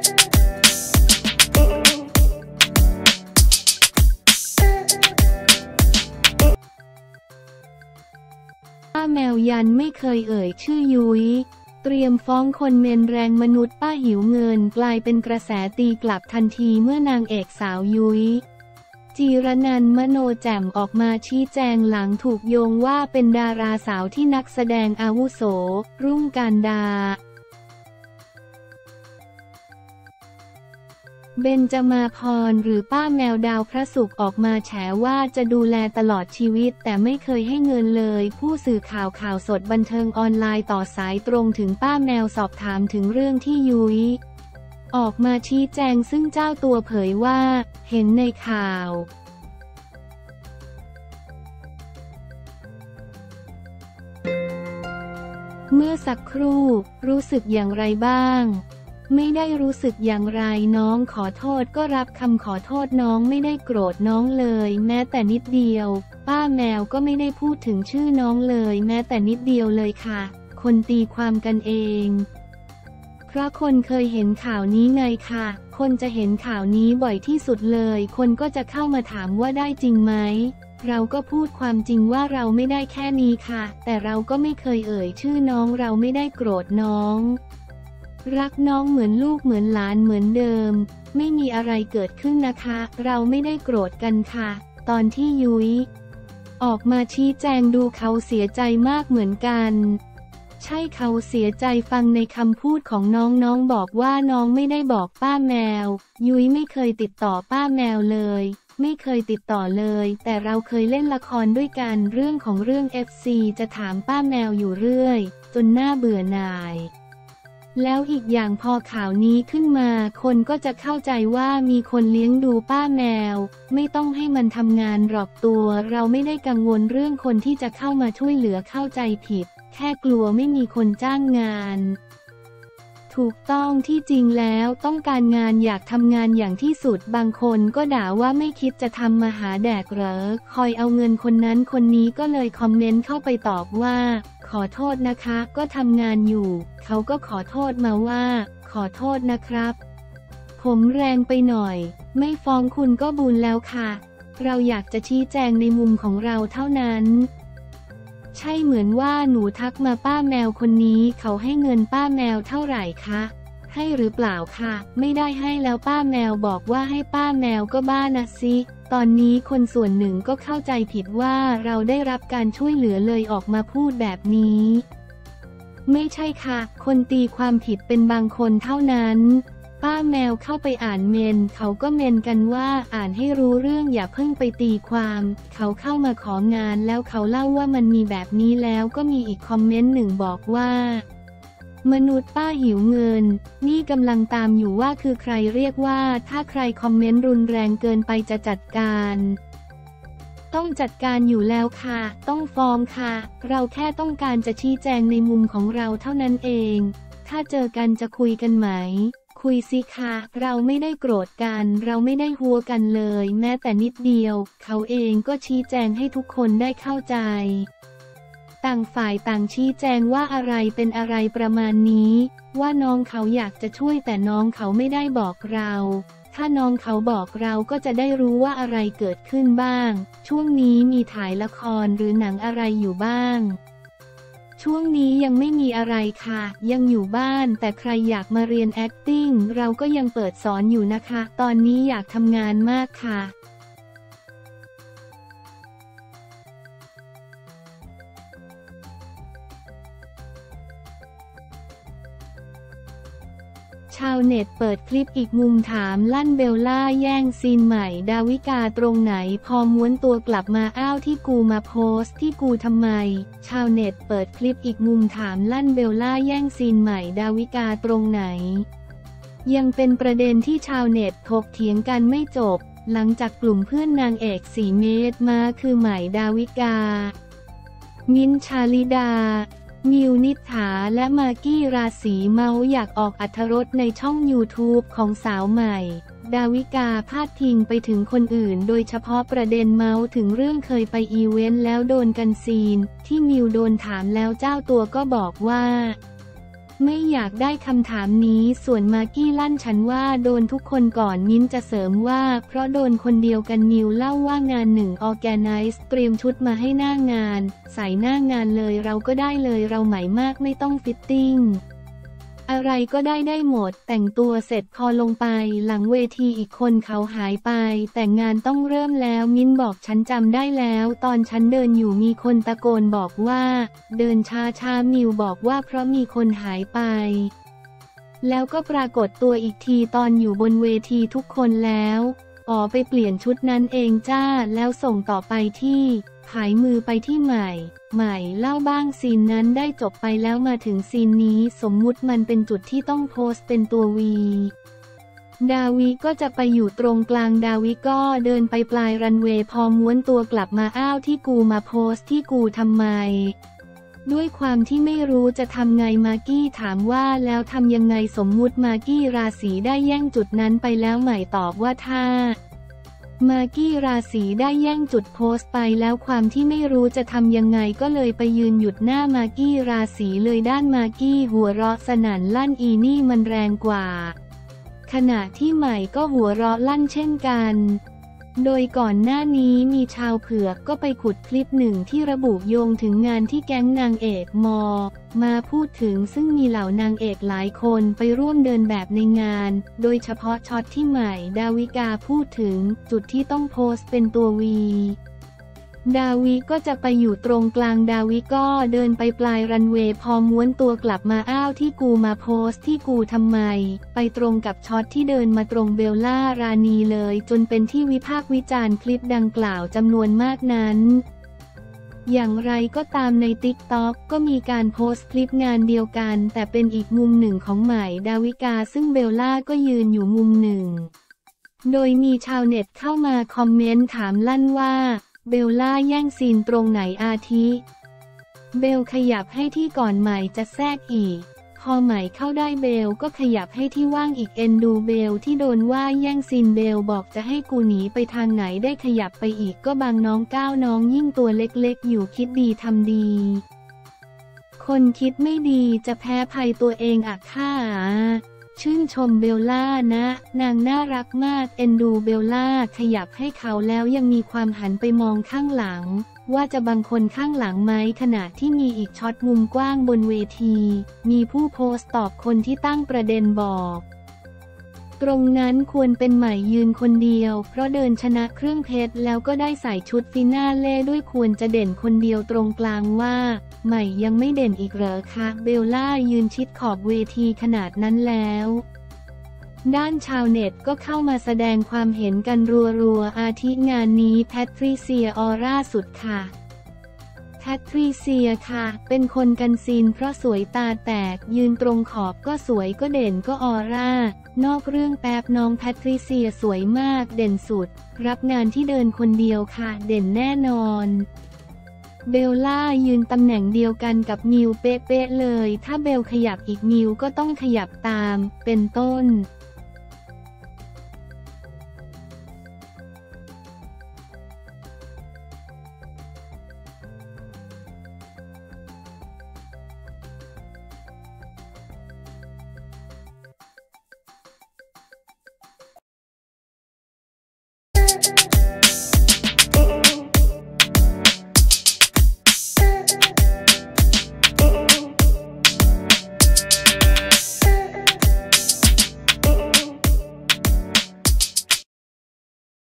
ป้าแมวยันไม่เคยเอ่ยชื่อยุ้ยเตรียมฟ้องคนเมนแรงมนุษย์ป้าหิวเงินกลายเป็นกระแสตีกลับทันทีเมื่อนางเอกสาวยุ้ยจีรนันท์ มโนแจ่มออกมาชี้แจงหลังถูกโยงว่าเป็นดาราสาวที่นักแสดงอาวุโสรุ่งการดาเบญจมาภรณ์หรือป้าแมวดาวพระศุกร์ออกมาแฉว่าจะดูแลตลอดชีวิตแต่ไม่เคยให้เงินเลยผู้สื่อข่าวสดบันเทิงออนไลน์ต่อสายตรงถึงป้าแมวสอบถามถึงเรื่องที่ยุ้ยออกมาชี้แจงซึ่งเจ้าตัวเผยว่าเห็นในข่าวเมื่อสักครู่รู้สึกอย่างไรบ้างไม่ได้รู้สึกอย่างไรน้องขอโทษก็รับคำขอโทษน้องไม่ได้โกรธน้องเลยแม้แต่นิดเดียวป้าแมวก็ไม่ได้พูดถึงชื่อน้องเลยแม้แต่นิดเดียวเลยค่ะคนตีความกันเองเพราะคนเคยเห็นข่าวนี้ไงค่ะคนจะเห็นข่าวนี้บ่อยที่สุดเลยคนก็จะเข้ามาถามว่าได้จริงไหมเราก็พูดความจริงว่าเราไม่ได้แค่นี้ค่ะแต่เราก็ไม่เคยเอ่ยชื่อน้องเราไม่ได้โกรธน้องรักน้องเหมือนลูกเหมือนหลานเหมือนเดิมไม่มีอะไรเกิดขึ้นนะคะเราไม่ได้โกรธกันค่ะตอนที่ยุ้ยออกมาชี้แจงดูเขาเสียใจมากเหมือนกันใช่เขาเสียใจฟังในคำพูดของน้องบอกว่าน้องไม่ได้บอกป้าแมวยุ้ยไม่เคยติดต่อป้าแมวเลยไม่เคยติดต่อเลยแต่เราเคยเล่นละครด้วยกันเรื่องของเรื่อง FC จะถามป้าแมวอยู่เรื่อยจนน่าเบื่อหน่ายแล้วอีกอย่างพอข่าวนี้ขึ้นมาคนก็จะเข้าใจว่ามีคนเลี้ยงดูป้าแมวไม่ต้องให้มันทำงานหรอกตัวเราไม่ได้กังวลเรื่องคนที่จะเข้ามาช่วยเหลือเข้าใจผิดแค่กลัวไม่มีคนจ้างงานถูกต้องที่จริงแล้วต้องการงานอยากทำงานอย่างที่สุดบางคนก็ด่าว่าไม่คิดจะทำมาหาแดกเหรอคอยเอาเงินคนนั้นคนนี้ก็เลยคอมเมนต์เข้าไปตอบว่าขอโทษนะคะก็ทำงานอยู่เขาก็ขอโทษมาว่าขอโทษนะครับผมแรงไปหน่อยไม่ฟ้องคุณก็บุญแล้วค่ะเราอยากจะชี้แจงในมุมของเราเท่านั้นใช่เหมือนว่าหนูทักมาป้าแมวคนนี้เขาให้เงินป้าแมวเท่าไหร่คะให้หรือเปล่าคะไม่ได้ให้แล้วป้าแมวบอกว่าให้ป้าแมวก็บ้านะสิตอนนี้คนส่วนหนึ่งก็เข้าใจผิดว่าเราได้รับการช่วยเหลือเลยออกมาพูดแบบนี้ไม่ใช่ค่ะคนตีความผิดเป็นบางคนเท่านั้นป้าแมวเข้าไปอ่านเมนเขาก็เมนกันว่าอ่านให้รู้เรื่องอย่าเพิ่งไปตีความเขาเข้ามาของานแล้วเขาเล่าว่ามันมีแบบนี้แล้วก็มีอีกคอมเมนต์หนึ่งบอกว่ามนุษย์ป้าหิวเงินนี่กำลังตามอยู่ว่าคือใครเรียกว่าถ้าใครคอมเมนต์รุนแรงเกินไปจะจัดการต้องจัดการอยู่แล้วค่ะต้องฟ้องค่ะเราแค่ต้องการจะชี้แจงในมุมของเราเท่านั้นเองถ้าเจอกันจะคุยกันไหมคุยสิคะเราไม่ได้โกรธกันเราไม่ได้หัวกันเลยแม้แต่นิดเดียวเขาเองก็ชี้แจงให้ทุกคนได้เข้าใจต่างฝ่ายต่างชี้แจงว่าอะไรเป็นอะไรประมาณนี้ว่าน้องเขาอยากจะช่วยแต่น้องเขาไม่ได้บอกเราถ้าน้องเขาบอกเราก็จะได้รู้ว่าอะไรเกิดขึ้นบ้างช่วงนี้มีถ่ายละครหรือหนังอะไรอยู่บ้างช่วงนี้ยังไม่มีอะไรค่ะยังอยู่บ้านแต่ใครอยากมาเรียน acting เราก็ยังเปิดสอนอยู่นะคะตอนนี้อยากทำงานมากค่ะชาวเน็ตเปิดคลิปอีกมุมถามลั่นเบลล่าแย่งซีนใหม่ดาวิกาตรงไหนพอม้วนตัวกลับมาอ้าวที่กูมาโพสต์ที่กูทำไมชาวเน็ตเปิดคลิปอีกมุมถามลั่นเบลล่าแย่งซีนใหม่ดาวิกาตรงไหนยังเป็นประเด็นที่ชาวเน็ตถกเถียงกันไม่จบหลังจากกลุ่มเพื่อนนางเอก4 เมตรมาคือใหม่ดาวิกามิ้นท์ชาลิดามิวนิษฐาและมากกี้ราศีเมาอยากออกอรรถรสในช่อง YouTube ของสาวใหม่ดาวิกาพาดพิงไปถึงคนอื่นโดยเฉพาะประเด็นเมาถึงเรื่องเคยไปอีเวนต์แล้วโดนกันซีนที่มิวโดนถามแล้วเจ้าตัวก็บอกว่าไม่อยากได้คำถามนี้ส่วนมากกี้ลั่นฉันว่าโดนทุกคนก่อนมิ้นจะเสริมว่าเพราะโดนคนเดียวกันนิวเล่าว่างานหนึ่งออร์แกไนซ์เตรียมชุดมาให้หน้างานใส่หน้างานเลยเราก็ได้เลยเราใหม่มากไม่ต้องฟิตติ้งอะไรก็ได้หมดแต่งตัวเสร็จพอลงไปหลังเวทีอีกคนเขาหายไปแต่งานต้องเริ่มแล้วมิ้นบอกฉันจำได้แล้วตอนฉันเดินอยู่มีคนตะโกนบอกว่าเดินช้ามิวบอกว่าเพราะมีคนหายไปแล้วก็ปรากฏตัวอีกทีตอนอยู่บนเวทีทุกคนแล้วอ๋อไปเปลี่ยนชุดนั้นเองจ้าแล้วส่งต่อไปที่ผายมือไปที่ใหม่เล่าบ้างซีนนั้นได้จบไปแล้วมาถึงซีนนี้สมมุติมันเป็นจุดที่ต้องโพสต์เป็นตัววีดาวิก็จะไปอยู่ตรงกลางดาวิก็เดินไปปลายรันเวย์พอม้วนตัวกลับมาอ้าวที่กูมาโพสต์ที่กูทำไมด้วยความที่ไม่รู้จะทำไงมากกี้ถามว่าแล้วทำยังไงสมมุติมากกี้ราศีได้แย่งจุดนั้นไปแล้วใหม่ตอบว่าถ้ามากกี้ราศีได้แย่งจุดโพสต์ไปแล้วความที่ไม่รู้จะทำยังไงก็เลยไปยืนหยุดหน้ามากกี้ราศีเลยด้านมากกี้หัวเราะสนั่นลั่นอีนี่มันแรงกว่าขณะที่ใหม่ก็หัวเราะลั่นเช่นกันโดยก่อนหน้านี้มีชาวเผือกก็ไปขุดคลิปหนึ่งที่ระบุโยงถึงงานที่แก๊งนางเอกมาพูดถึงซึ่งมีเหล่านางเอกหลายคนไปร่วมเดินแบบในงานโดยเฉพาะช็อตที่ใหม่ดาวิกาพูดถึงจุดที่ต้องโพสต์เป็นตัววีดาวิก็จะไปอยู่ตรงกลางดาวิก็เดินไปปลายรันเวย์พอม้วนตัวกลับมาอ้าวที่กูมาโพสต์ที่กูทำไมไปตรงกับช็อตที่เดินมาตรงเบลล่ารานีเลยจนเป็นที่วิพากษ์วิจารณ์คลิปดังกล่าวจำนวนมากนั้นอย่างไรก็ตามในติ๊กต็อกก็มีการโพสต์คลิปงานเดียวกันแต่เป็นอีกมุมหนึ่งของใหม่ดาวิกาซึ่งเบลล่าก็ยืนอยู่มุมหนึ่งโดยมีชาวเน็ตเข้ามาคอมเมนต์ถามลั่นว่าเบลล่าแย่งซีนตรงไหนอาทิเบลขยับให้ที่ก่อนใหม่จะแทรกอีกพอใหม่เข้าได้เบลก็ขยับให้ที่ว่างอีกเอ็นดูเบลที่โดนว่าแย่งซีนเบลบอกจะให้กูหนีไปทางไหนได้ขยับไปอีกก็บางน้องก้าวน้องยิ่งตัวเล็กๆอยู่คิดดีทำดีคนคิดไม่ดีจะแพ้ภัยตัวเองอะค่ะชื่นชมเบลล่านะนางน่ารักมากเอ็นดูเบลล่าขยับให้เขาแล้วยังมีความหันไปมองข้างหลังว่าจะบังคนข้างหลังไหมขณะที่มีอีกช็อตมุมกว้างบนเวทีมีผู้โพสต์ตอบคนที่ตั้งประเด็นบอกตรงนั้นควรเป็นใหม่ยืนคนเดียวเพราะเดินชนะเครื่องเพชรแล้วก็ได้ใส่ชุดฟินาเล่ด้วยควรจะเด่นคนเดียวตรงกลางว่าใหม่ยังไม่เด่นอีกเหรอคะเบลล่ายืนชิดขอบเวทีขนาดนั้นแล้วด้านชาวเน็ตก็เข้ามาแสดงความเห็นกันรัวๆอาทิงานนี้แพทริเซียออร่าสุดค่ะแพทริเซียค่ะเป็นคนกันซีนเพราะสวยตาแตกยืนตรงขอบก็สวยก็เด่นก็ออร่านอกเรื่องแป๊บน้องแพทริเซียสวยมากเด่นสุดรับงานที่เดินคนเดียวค่ะเด่นแน่นอนเบลล่ายืนตำแหน่งเดียวกันกับนิวเป๊ะๆเลยถ้าเบลขยับอีกนิวก็ต้องขยับตามเป็นต้น